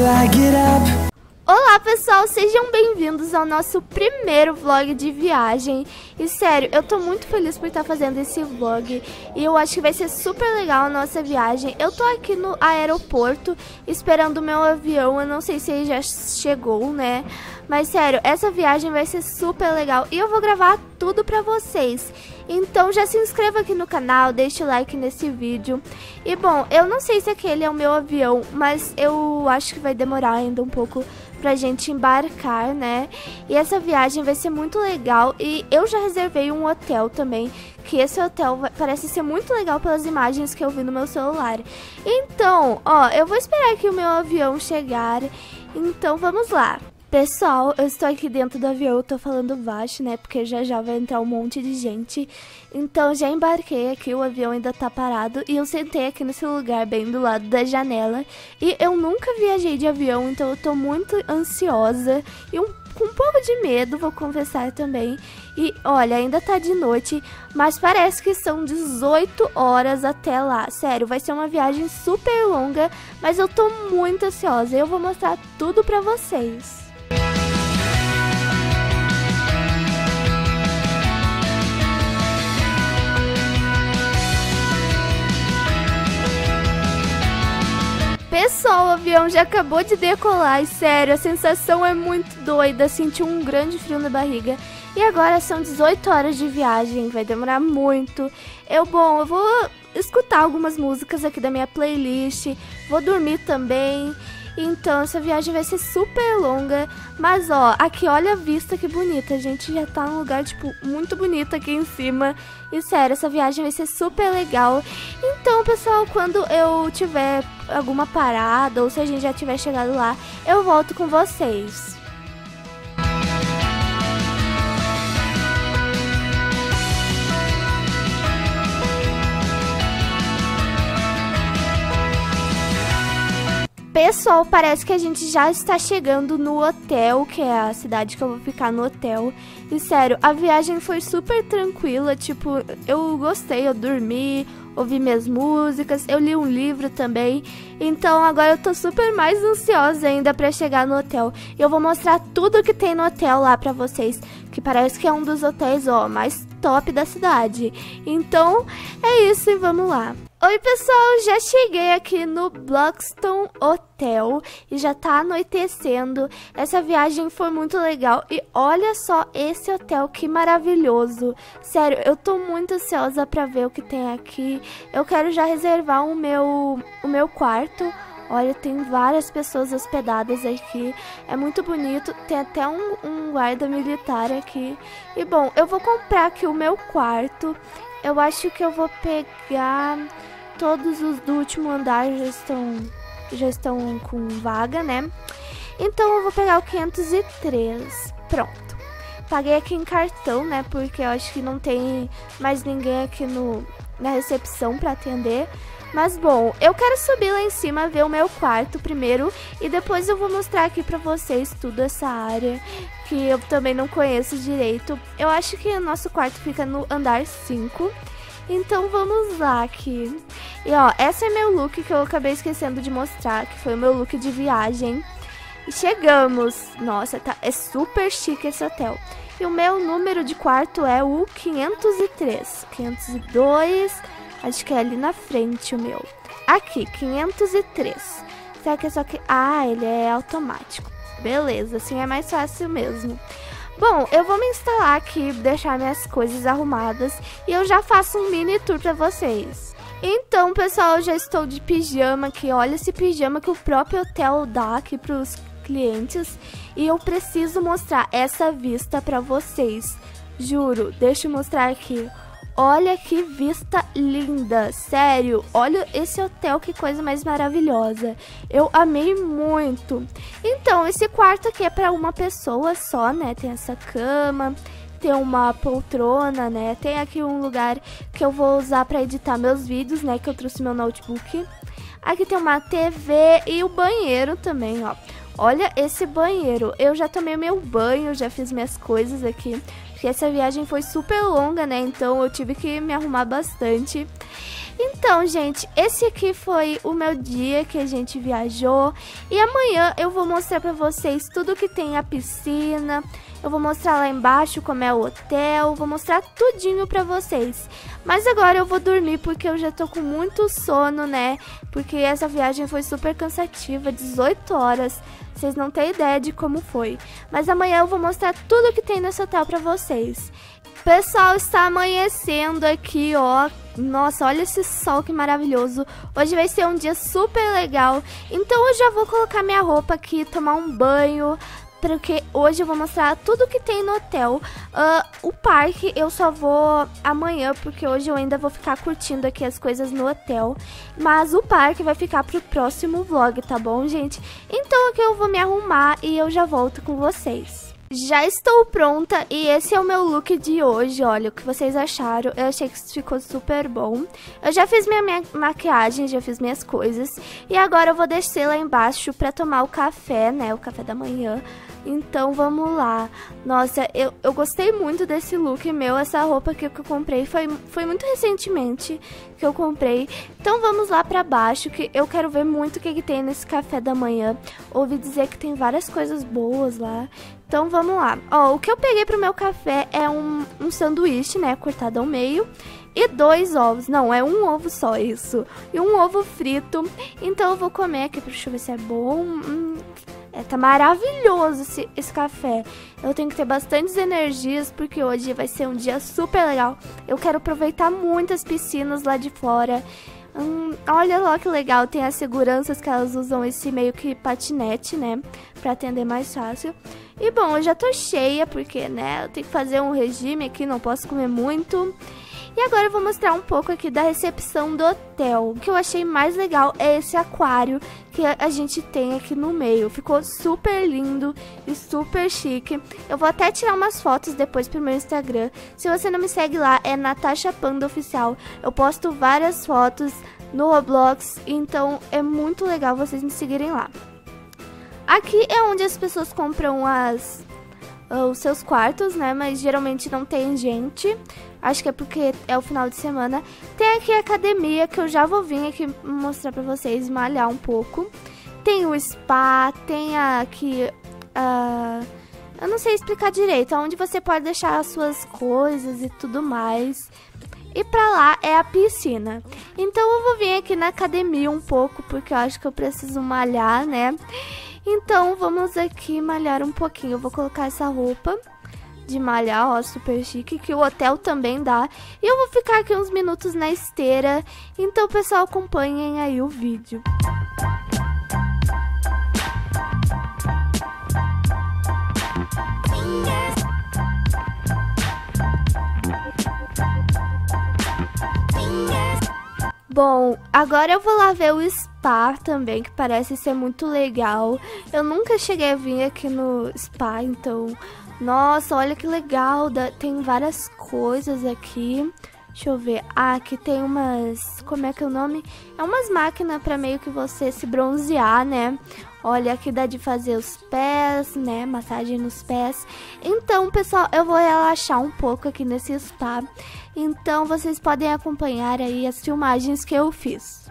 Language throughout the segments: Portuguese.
till I get up. Olá pessoal, sejam bem-vindos ao nosso primeiro vlog de viagem. E sério, eu tô muito feliz por estar fazendo esse vlog e eu acho que vai ser super legal a nossa viagem. Eu tô aqui no aeroporto esperando o meu avião, eu não sei se ele já chegou, né? Mas sério, essa viagem vai ser super legal e eu vou gravar tudo pra vocês. Então já se inscreva aqui no canal, deixe o like nesse vídeo. E bom, eu não sei se aquele é o meu avião, mas eu acho que vai demorar ainda um pouco pra gente embarcar, né? E essa viagem vai ser muito legal e eu já reservei um hotel também, que esse hotel parece ser muito legal pelas imagens que eu vi no meu celular. Então, ó, eu vou esperar aqui o meu avião chegar, então vamos lá. Pessoal, eu estou aqui dentro do avião, eu tô falando baixo, né, porque já vai entrar um monte de gente. Então já embarquei aqui, o avião ainda tá parado e eu sentei aqui nesse lugar bem do lado da janela. E eu nunca viajei de avião, então eu tô muito ansiosa e com um pouco de medo, vou confessar também. E olha, ainda tá de noite, mas parece que são 18 horas até lá. Sério, vai ser uma viagem super longa, mas eu tô muito ansiosa e eu vou mostrar tudo pra vocês. Pessoal, o avião já acabou de decolar e sério, a sensação é muito doida, senti um grande frio na barriga. E agora são 18 horas de viagem, vai demorar muito. Eu vou escutar algumas músicas aqui da minha playlist, vou dormir também. Então essa viagem vai ser super longa, mas ó, aqui olha a vista que bonita, a gente já tá num lugar tipo muito bonito aqui em cima. E sério, essa viagem vai ser super legal. Então pessoal, quando eu tiver alguma parada ou se a gente já tiver chegado lá, eu volto com vocês. Pessoal, parece que a gente já está chegando no hotel, que é a cidade que eu vou ficar no hotel. E sério, a viagem foi super tranquila, tipo, eu gostei, eu dormi, ouvi minhas músicas, eu li um livro também. Então agora eu tô super mais ansiosa ainda pra chegar no hotel. E eu vou mostrar tudo que tem no hotel lá pra vocês, que parece que é um dos hotéis, ó, mais top da cidade. Então é isso e vamos lá. Oi pessoal, já cheguei aqui no Bluxton Hotel e já tá anoitecendo. Essa viagem foi muito legal e olha só esse hotel, que maravilhoso. Sério, eu tô muito ansiosa pra ver o que tem aqui. Eu quero já reservar o meu quarto. Olha, tem várias pessoas hospedadas aqui, é muito bonito, tem até um guarda militar aqui. E bom, eu vou comprar aqui o meu quarto, eu acho que eu vou pegar, todos os do último andar já estão com vaga, né? Então eu vou pegar o 503, pronto. Paguei aqui em cartão, né, porque eu acho que não tem mais ninguém aqui na recepção para atender. Mas bom, eu quero subir lá em cima, ver o meu quarto primeiro e depois eu vou mostrar aqui pra vocês tudo essa área que eu também não conheço direito. Eu acho que o nosso quarto fica no andar 5, então vamos lá aqui. E ó, esse é meu look que eu acabei esquecendo de mostrar, que foi o meu look de viagem. E chegamos! Nossa, é super chique esse hotel. E o meu número de quarto é o 503, 502... Acho que é ali na frente o meu. Aqui, 503. Será que é só que... Ah, ele é automático. Beleza, assim é mais fácil mesmo. Bom, eu vou me instalar aqui, deixar minhas coisas arrumadas e eu já faço um mini tour pra vocês. Então, pessoal, eu já estou de pijama aqui. Olha esse pijama que o próprio hotel dá aqui pros clientes. E eu preciso mostrar essa vista pra vocês. Juro, deixa eu mostrar aqui. Olha que vista linda, sério, olha esse hotel, que coisa mais maravilhosa. Eu amei muito. Então, esse quarto aqui é para uma pessoa só, né? Tem essa cama, tem uma poltrona, né? Tem aqui um lugar que eu vou usar para editar meus vídeos, né? Que eu trouxe meu notebook. Aqui tem uma TV e o banheiro também, ó. Olha esse banheiro, eu já tomei meu banho, já fiz minhas coisas aqui. Porque essa viagem foi super longa, né? Então eu tive que me arrumar bastante. Então, gente, esse aqui foi o meu dia que a gente viajou. E amanhã eu vou mostrar pra vocês tudo que tem a piscina. Eu vou mostrar lá embaixo como é o hotel. Vou mostrar tudinho pra vocês. Mas agora eu vou dormir porque eu já tô com muito sono, né? Porque essa viagem foi super cansativa, 18 horas. Vocês não têm ideia de como foi. Mas amanhã eu vou mostrar tudo que tem nesse hotel pra vocês. Pessoal, está amanhecendo aqui, ó. Nossa, olha esse sol que maravilhoso. Hoje vai ser um dia super legal. Então eu já vou colocar minha roupa aqui, tomar um banho, porque hoje eu vou mostrar tudo que tem no hotel. O parque eu só vou amanhã, porque hoje eu ainda vou ficar curtindo aqui as coisas no hotel. Mas o parque vai ficar pro próximo vlog, tá bom, gente? Então aqui eu vou me arrumar e eu já volto com vocês. Já estou pronta e esse é o meu look de hoje, olha, o que vocês acharam? Eu achei que ficou super bom. Eu já fiz minha maquiagem, já fiz minhas coisas e agora eu vou descer lá embaixo pra tomar o café, né, o café da manhã. Então vamos lá. Nossa, eu gostei muito desse look meu, essa roupa que eu comprei foi muito recentemente que eu comprei. Então vamos lá pra baixo que eu quero ver muito o que tem nesse café da manhã. Ouvi dizer que tem várias coisas boas lá. Então vamos lá. Ó, o que eu peguei pro meu café é um sanduíche, né, cortado ao meio. E 2 ovos, não, é um ovo só isso. E um ovo frito. Então eu vou comer aqui, deixa eu ver se é bom. Tá maravilhoso esse café. Eu tenho que ter bastantes energias porque hoje vai ser um dia super legal. Eu quero aproveitar muitas piscinas lá de fora. Olha lá que legal, tem as seguranças que elas usam esse meio que patinete, né, pra atender mais fácil. E bom, eu já tô cheia porque, né, eu tenho que fazer um regime aqui, não posso comer muito. E agora eu vou mostrar um pouco aqui da recepção do hotel. O que eu achei mais legal é esse aquário que a gente tem aqui no meio. Ficou super lindo e super chique. Eu vou até tirar umas fotos depois pro meu Instagram. Se você não me segue lá, é Natasha Panda Oficial. Eu posto várias fotos no Roblox, então é muito legal vocês me seguirem lá. Aqui é onde as pessoas compram os seus quartos, né? Mas geralmente não tem gente. Acho que é porque é o final de semana. Tem aqui a academia, que eu já vou vir aqui mostrar pra vocês, malhar um pouco. Tem o spa, tem aqui... eu não sei explicar direito, onde você pode deixar as suas coisas e tudo mais. E pra lá é a piscina. Então eu vou vir aqui na academia um pouco, porque eu acho que eu preciso malhar, né? Então vamos aqui malhar um pouquinho. Eu vou colocar essa roupa de malhar, ó, super chique, que o hotel também dá. E eu vou ficar aqui uns minutos na esteira. Então, pessoal, acompanhem aí o vídeo. Bom, agora eu vou lá ver o spa também, que parece ser muito legal. Eu nunca cheguei a vir aqui no spa, então... Nossa, olha que legal, tem várias coisas aqui. Deixa eu ver, aqui tem umas... Como é que é o nome? É umas máquinas pra meio que você se bronzear, né? Olha, aqui dá de fazer os pés, né? Massagem nos pés. Então, pessoal, eu vou relaxar um pouco aqui nesse spa. Então, vocês podem acompanhar aí as filmagens que eu fiz.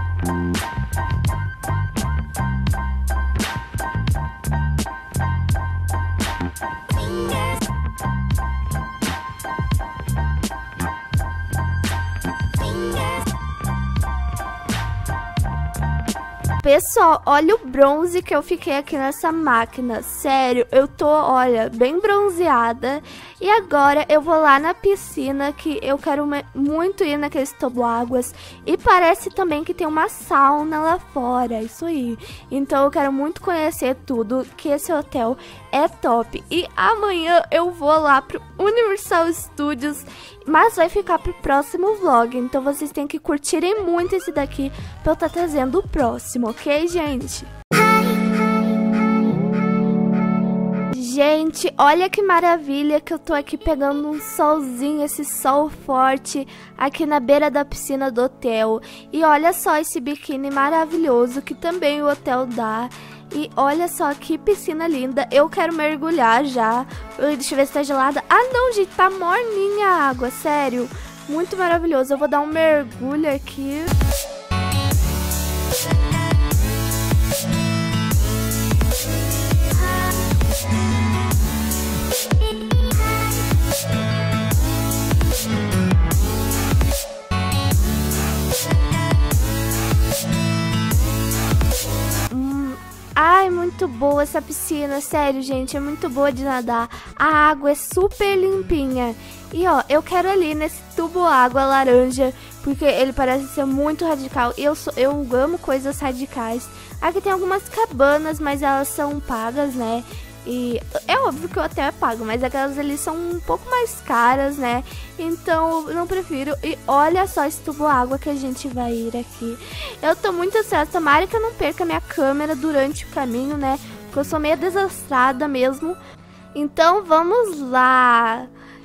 Pessoal, olha o bronze que eu fiquei aqui nessa máquina. Sério, eu tô, olha, bem bronzeada. E agora eu vou lá na piscina, que eu quero muito ir naqueles toboáguas. E parece também que tem uma sauna lá fora, isso aí. Então eu quero muito conhecer tudo, que esse hotel é top. E amanhã eu vou lá pro Universal Studios, mas vai ficar pro próximo vlog. Então vocês têm que curtirem muito esse daqui pra eu estar trazendo o próximo, ok, gente? Gente, olha que maravilha que eu tô aqui pegando um solzinho, esse sol forte aqui na beira da piscina do hotel. E olha só esse biquíni maravilhoso que também o hotel dá. E olha só que piscina linda, eu quero mergulhar já. Deixa eu ver se tá gelada. Ah não, gente, tá morninha a água, sério. muito maravilhoso. Eu vou dar um mergulho aqui. Ai, muito boa essa piscina, sério, gente, é muito boa de nadar. A água é super limpinha. E ó, eu quero ali nesse tubo água laranja, porque ele parece ser muito radical. E eu amo coisas radicais. Aqui tem algumas cabanas, mas elas são pagas, né? E é óbvio que o hotel é pago, mas aquelas ali são um pouco mais caras, né? Então eu não prefiro. E olha só esse tubo água que a gente vai ir aqui. Eu tô muito ansiosa, tomara que eu não perca minha câmera durante o caminho, né? Porque eu sou meio desastrada mesmo. Então vamos lá.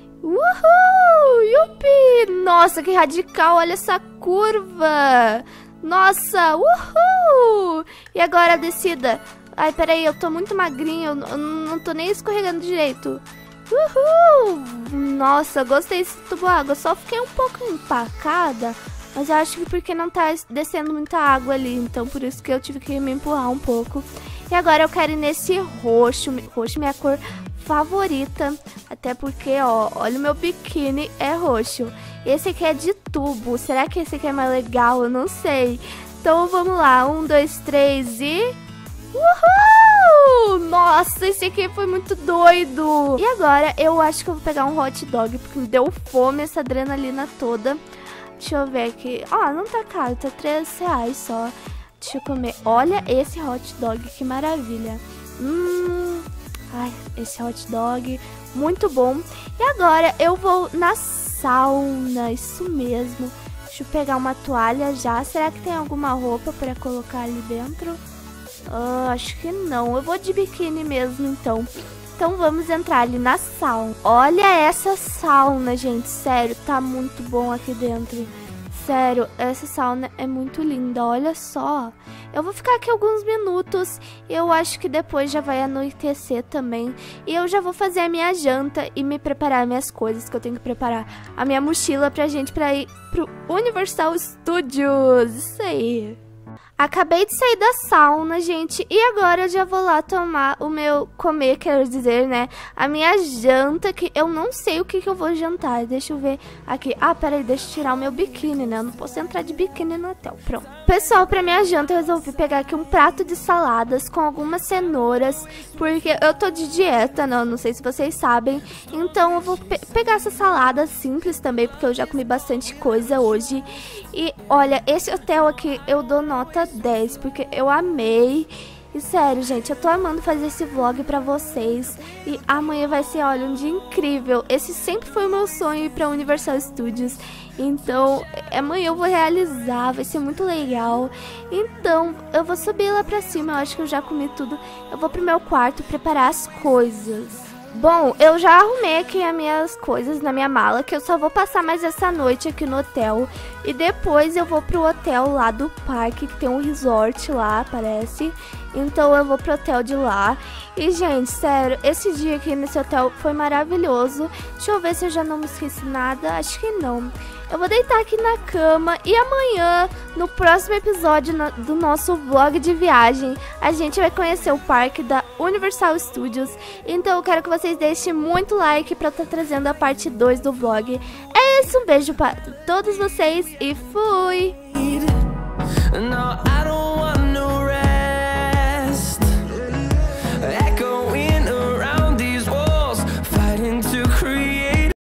Uhul! Yupi! Nossa, que radical, olha essa curva! Nossa, uhul! E agora a descida. Ai, peraí, eu tô muito magrinha, eu não tô nem escorregando direito. Uhul! Nossa, gostei desse tubo água, só fiquei um pouco empacada, mas eu acho que porque não tá descendo muita água ali, então por isso que eu tive que me empurrar um pouco. E agora eu quero ir nesse roxo, roxo é minha cor favorita, até porque, ó, olha o meu biquíni, é roxo. Esse aqui é de tubo, será que esse aqui é mais legal? Eu não sei. Então vamos lá, 1, 2, 3 e... Uhul! Nossa, esse aqui foi muito doido. E agora eu acho que eu vou pegar um hot dog, porque me deu fome essa adrenalina toda. Deixa eu ver aqui. Ó, não tá caro, tá R$3 só. Deixa eu comer. Olha esse hot dog, que maravilha. Ai, esse hot dog, muito bom. E agora eu vou na sauna, isso mesmo. Deixa eu pegar uma toalha já. Será que tem alguma roupa pra colocar ali dentro? Acho que não. Eu vou de biquíni mesmo, então. Então vamos entrar ali na sauna. Olha essa sauna, gente. Sério, tá muito bom aqui dentro. Sério, essa sauna é muito linda. Olha só. Eu vou ficar aqui alguns minutos. Eu acho que depois já vai anoitecer também. E eu já vou fazer a minha janta e me preparar minhas coisas que eu tenho que preparar. A minha mochila pra gente pra ir pro Universal Studios. Isso aí. Acabei de sair da sauna, gente, e agora eu já vou lá tomar o meu comer, quero dizer, né, a minha janta, que eu não sei o que eu vou jantar, deixa eu ver aqui. Ah, peraí, deixa eu tirar o meu biquíni, né, eu não posso entrar de biquíni no hotel, pronto. Pessoal, pra minha janta eu resolvi pegar aqui um prato de saladas com algumas cenouras, porque eu tô de dieta, não sei se vocês sabem, então eu vou pegar essa salada simples também, porque eu já comi bastante coisa hoje. E olha, esse hotel aqui eu dou nota 10, porque eu amei. E sério, gente, eu tô amando fazer esse vlog pra vocês. E amanhã vai ser, olha, um dia incrível. Esse sempre foi o meu sonho, ir pra Universal Studios. Então, amanhã eu vou realizar, vai ser muito legal. Então, eu vou subir lá pra cima, eu acho que eu já comi tudo. Eu vou pro meu quarto preparar as coisas. Bom, eu já arrumei aqui as minhas coisas na minha mala, que eu só vou passar mais essa noite aqui no hotel. E depois eu vou pro hotel lá do parque, que tem um resort lá, parece. Então eu vou pro hotel de lá. E, gente, sério, esse dia aqui nesse hotel foi maravilhoso. Deixa eu ver se eu já não me esqueci nada. Acho que não. Eu vou deitar aqui na cama e amanhã, no próximo episódio do nosso vlog de viagem, a gente vai conhecer o parque da Universal Studios. Então eu quero que vocês deixem muito like pra estar trazendo a parte 2 do vlog. É isso, um beijo para todos vocês e fui!